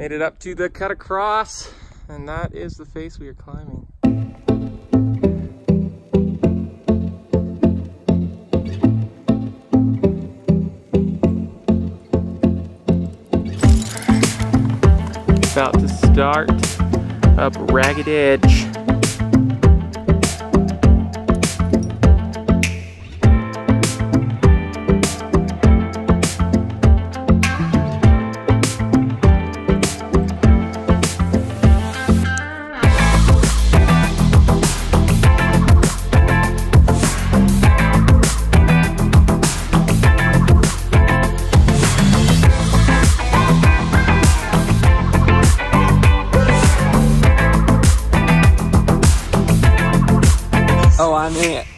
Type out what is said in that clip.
Made it up to the cut across, and that is the face we are climbing. About to start up Ragged Edge. Oh, I'm in it.